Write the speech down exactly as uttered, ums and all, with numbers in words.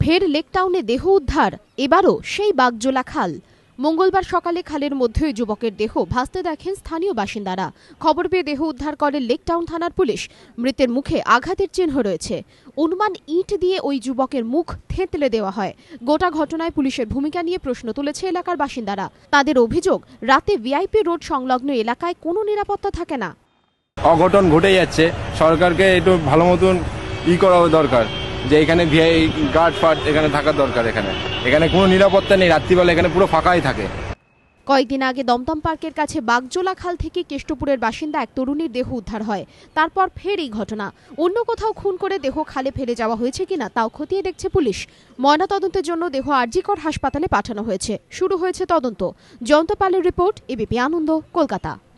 ফের লেকটাউনে দেহ উদ্ধার, এবারও সেই বাগজোলা খাল। মঙ্গলবার সকালে খালের মধ্যে ওই যুবকের দেহ ভাসতে দেখেন স্থানীয় বাসিন্দারা। খবর পেয়ে দেহ উদ্ধার করে লেকটাউন থানার পুলিশ। মৃতের মুখে আঘাতের চিহ্ন রয়েছে। অনুমান ইট দিয়ে ওই যুবকের মুখ থেঁতলে দেওয়া হয়। গোটা ঘটনায় পুলিশের ভূমিকা নিয়ে প্রশ্ন তুলেছে এলাকার বাসিন্দারা। তাদের অভিযোগ, রাতে ভিআইপি রোড সংলগ্ন এলাকায় কোনো নিরাপত্তা থাকে না। অঘটন ঘটে যাচ্ছে, সরকারকে একটু ভালো মতন ই করা দরকার, যে এখানে ভিআই গার্ড ফার্ড এখানে থাকার দরকার। এখানে এখানে কোনো নিরাপত্তা নেই, রাত্রিবেলা এখানে পুরো ফাঁকাই থাকে। কয়েকদিন আগে দমদম পার্কের কাছে বাগজোলা খাল থেকে কেষ্টপুরের বাসিন্দা এক তরুণীর দেহ উদ্ধার হয়। তারপর ফের এই ঘটনা। অন্য কোথাও খুন করে দেহ খালে ফেলে যাওয়া হয়েছে কিনা তাও খতিয়ে দেখছে পুলিশ। ময়নাতদন্তের জন্য দেহ আরজিকর হাসপাতালে পাঠানো হয়েছে। শুরু হয়েছে তদন্ত। জয়ন্ত পালের রিপোর্ট, এবিপি আনন্দ, কলকাতা।